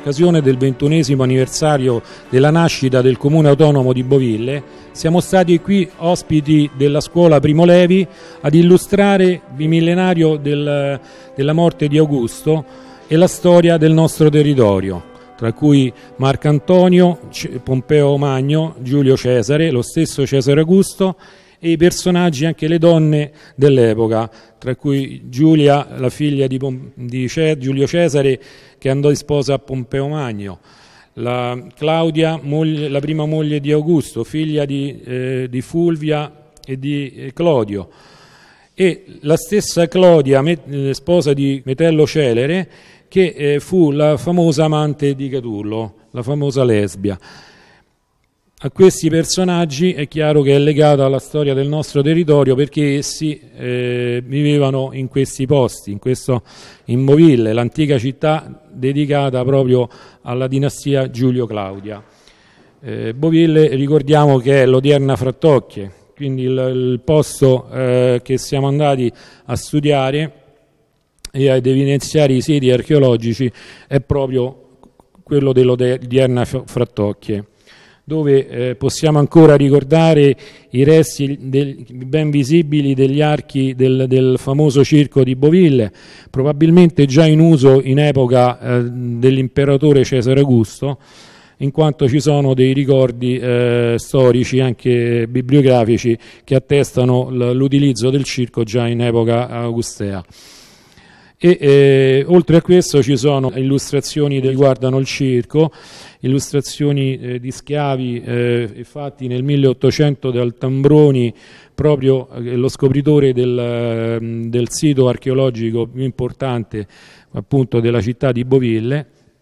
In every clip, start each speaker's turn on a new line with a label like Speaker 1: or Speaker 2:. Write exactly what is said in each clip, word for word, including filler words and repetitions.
Speaker 1: occasione del ventunesimo anniversario della nascita del Comune Autonomo di Boville, siamo stati qui ospiti della scuola Primo Levi ad illustrare il millenario del, della morte di Augusto e la storia del nostro territorio, tra cui Marcantonio, Pompeo Magno, Giulio Cesare, lo stesso Cesare Augusto e i personaggi, anche le donne dell'epoca, tra cui Giulia, la figlia di, di Giulio Cesare, che andò in sposa a Pompeo Magno, la Claudia, moglie, la prima moglie di Augusto, figlia di, eh, di Fulvia e di eh, Clodio, e la stessa Clodia, met, sposa di Metello Celere, che eh, fu la famosa amante di Catullo, la famosa lesbia. A questi personaggi è chiaro che è legata alla storia del nostro territorio, perché essi eh, vivevano in questi posti, in, questo, in Boville, l'antica città dedicata proprio alla dinastia Giulio-Claudia. Eh, Boville, ricordiamo che è l'odierna Frattocchie, quindi il, il posto eh, che siamo andati a studiare e ad evidenziare i siti archeologici è proprio quello dell'odierna Frattocchie, dove eh, possiamo ancora ricordare i resti del, ben visibili degli archi del, del famoso circo di Boville, probabilmente già in uso in epoca eh, dell'imperatore Cesare Augusto, in quanto ci sono dei ricordi eh, storici, anche bibliografici, che attestano l'utilizzo del circo già in epoca augustea. E eh, oltre a questo ci sono illustrazioni che riguardano il circo, illustrazioni eh, di schiavi eh, fatti nel milleottocento dal Tambroni, proprio eh, lo scopritore del, del sito archeologico più importante appunto della città di Boville,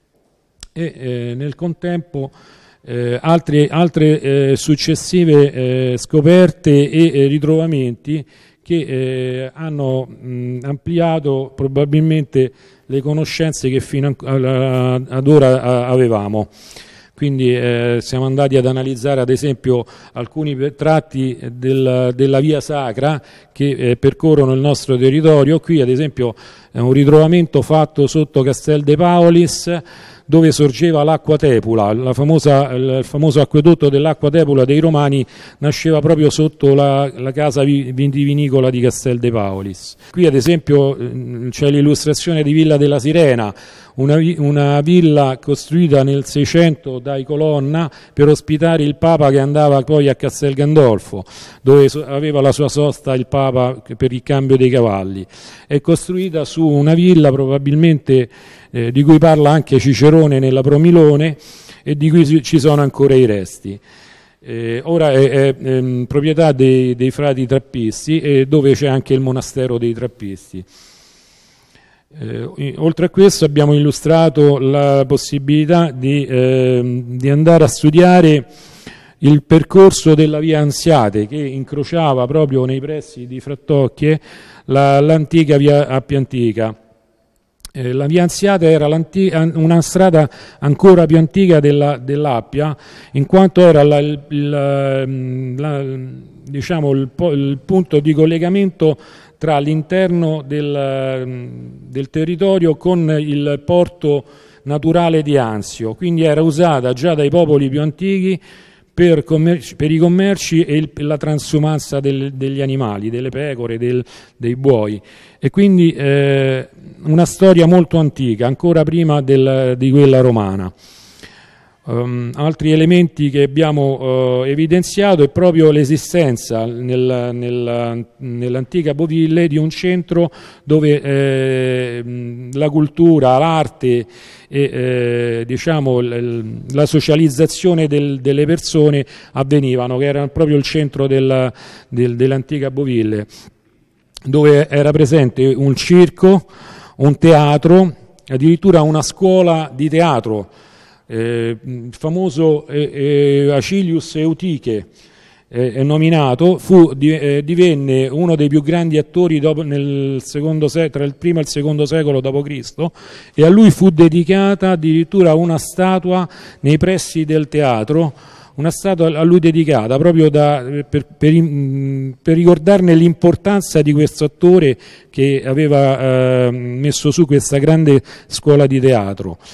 Speaker 1: e eh, nel contempo eh, altre, altre eh, successive eh, scoperte e eh, ritrovamenti che eh, hanno mh, ampliato probabilmente le conoscenze che fino a, ad ora a, avevamo. Quindi eh, siamo andati ad analizzare ad esempio alcuni tratti del, della via sacra che eh, percorrono il nostro territorio. Qui ad esempio è un ritrovamento fatto sotto Castel de Paolis, dove sorgeva l'acqua tepula, la famosa, il famoso acquedotto dell'acqua tepula dei Romani nasceva proprio sotto la, la casa vitivinicola di Castel de Paolis. Qui ad esempio c'è l'illustrazione di Villa della Sirena, una, una villa costruita nel Seicento dai Colonna per ospitare il Papa che andava poi a Castel Gandolfo, dove aveva la sua sosta il Papa per il cambio dei cavalli. È costruita su una villa probabilmente eh, di cui parla anche Cicerone nella Promilone e di cui ci sono ancora i resti. Eh, ora è, è, è proprietà dei, dei frati trappisti, e dove c'è anche il monastero dei trappisti. Eh, oltre a questo abbiamo illustrato la possibilità di, eh, di andare a studiare il percorso della via Anziate, che incrociava proprio nei pressi di Frattocchie l'antica via Appia Antica. Eh, la via Anziate era una strada ancora più antica della, dell'Appia, in quanto era la, il, il, la, diciamo, il, il punto di collegamento tra l'interno del, del territorio con il porto naturale di Anzio, quindi era usata già dai popoli più antichi per, per i commerci e il, la transumanza del, degli animali, delle pecore, del, dei buoi, e quindi eh, una storia molto antica, ancora prima del, di quella romana. Um, altri elementi che abbiamo uh, evidenziato è proprio l'esistenza nel, nel, nell'antica Boville di un centro dove eh, la cultura, l'arte e eh, diciamo, l, la socializzazione del, delle persone avvenivano, che era proprio il centro del, del, dell'antica Boville, dove era presente un circo, un teatro, addirittura una scuola di teatro. Eh, il famoso eh, eh, Acilius Eutiche eh, è nominato, fu, di, eh, divenne uno dei più grandi attori dopo, nel secondo se, tra il primo e il secondo secolo dopo Cristo, e a lui fu dedicata addirittura una statua nei pressi del teatro, una statua a lui dedicata proprio da, per, per, per ricordarne l'importanza di questo attore che aveva eh, messo su questa grande scuola di teatro.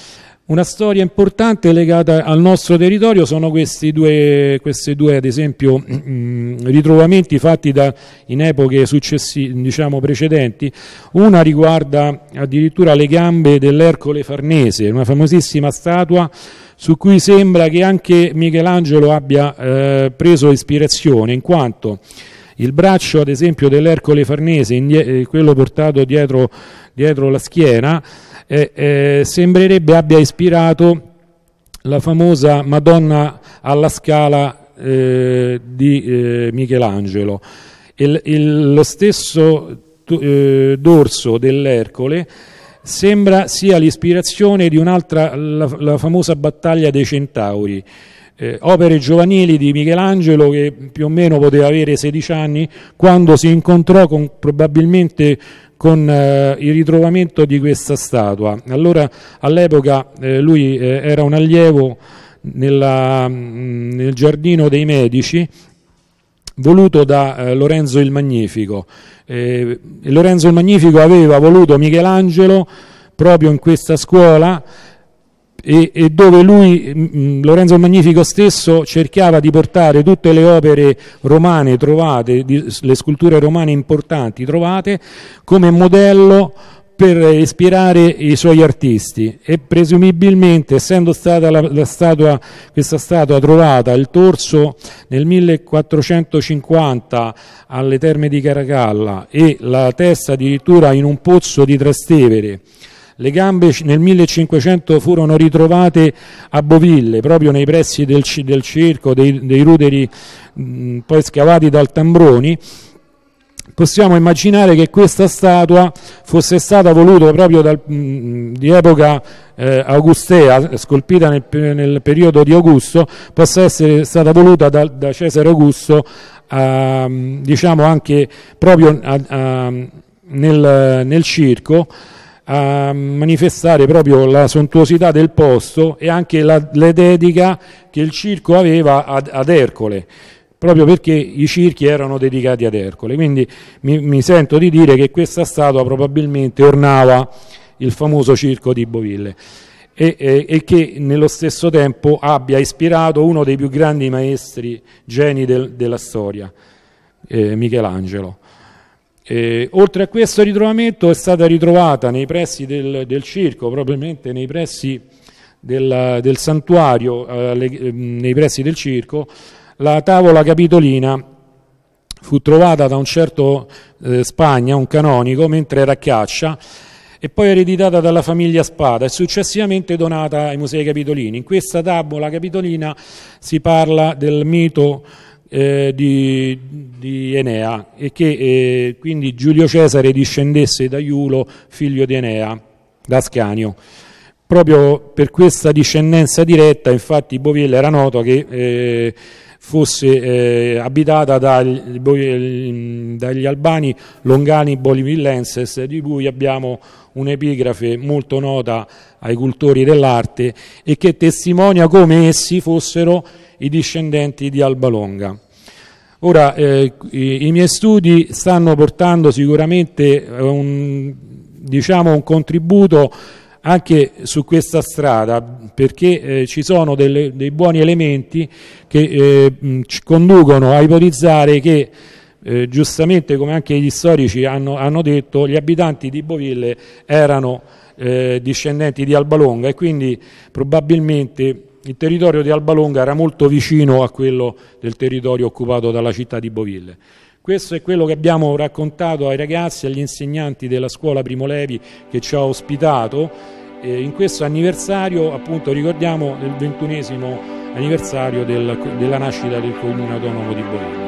Speaker 1: Una storia importante legata al nostro territorio sono questi due, questi due ad esempio mh, ritrovamenti fatti da, in epoche successive, diciamo precedenti. Una riguarda addirittura le gambe dell'Ercole Farnese, una famosissima statua su cui sembra che anche Michelangelo abbia eh, preso ispirazione, in quanto il braccio ad esempio dell'Ercole Farnese, eh, quello portato dietro, dietro la schiena, Eh, eh, sembrerebbe abbia ispirato la famosa Madonna alla Scala eh, di eh, Michelangelo. Il, il, lo stesso eh, dorso dell'Ercole sembra sia l'ispirazione di un'altra, la, la famosa battaglia dei Centauri. Eh, opere giovanili di Michelangelo, che più o meno poteva avere sedici anni quando si incontrò con, probabilmente con eh, il ritrovamento di questa statua. Allora all'epoca eh, lui eh, era un allievo nella, mh, nel Giardino dei Medici, voluto da eh, Lorenzo il Magnifico. Eh, Lorenzo il Magnifico aveva voluto Michelangelo proprio in questa scuola, E, e dove lui, mh, Lorenzo il Magnifico stesso, cercava di portare tutte le opere romane trovate, di, le sculture romane importanti trovate, come modello per ispirare i suoi artisti. E presumibilmente, essendo stata la, la statua, questa statua trovata, il torso nel millequattrocentocinquanta alle Terme di Caracalla e la testa addirittura in un pozzo di Trastevere, le gambe nel millecinquecento furono ritrovate a Boville, proprio nei pressi del, del circo, dei, dei ruderi mh, poi scavati dal Tambroni. Possiamo immaginare che questa statua fosse stata voluta proprio dal, mh, di epoca eh, augustea, scolpita nel, nel periodo di Augusto, possa essere stata voluta da, da Cesare Augusto, a, diciamo anche proprio a, a, nel, nel circo, a manifestare proprio la sontuosità del posto e anche la, la dedica che il circo aveva ad, ad Ercole, proprio perché i circhi erano dedicati ad Ercole. Quindi mi, mi sento di dire che questa statua probabilmente ornava il famoso circo di Boville e, e, e che nello stesso tempo abbia ispirato uno dei più grandi maestri geni del, della storia, eh, Michelangelo. Eh, oltre a questo ritrovamento è stata ritrovata nei pressi del, del circo, probabilmente nei pressi del, del santuario, eh, le, eh, nei pressi del circo, la tavola capitolina. Fu trovata da un certo eh, Spagna, un canonico, mentre era a caccia, e poi ereditata dalla famiglia Spada e successivamente donata ai Musei Capitolini. In questa tavola capitolina si parla del mito Eh, di, di Enea e che eh, quindi Giulio Cesare discendesse da Iulo, figlio di Enea, da Ascanio. Proprio per questa discendenza diretta, infatti, Boville era noto che eh, fosse eh, abitata dagli, dagli albani Longani Bolivillenses, di cui abbiamo un'epigrafe molto nota ai cultori dell'arte e che testimonia come essi fossero i discendenti di Alba Longa. Ora, eh, i, i miei studi stanno portando sicuramente un, diciamo, un contributo anche su questa strada, perché eh, ci sono delle, dei buoni elementi che eh, ci conducono a ipotizzare che eh, giustamente, come anche gli storici hanno, hanno detto, gli abitanti di Boville erano eh, discendenti di Alba Longa e quindi probabilmente il territorio di Alba Longa era molto vicino a quello del territorio occupato dalla città di Boville. Questo è quello che abbiamo raccontato ai ragazzi, agli insegnanti della scuola Primo Levi che ci ha ospitato. E in questo anniversario, appunto, ricordiamo il ventunesimo anniversario del, della nascita del Comune Autonomo di Boville.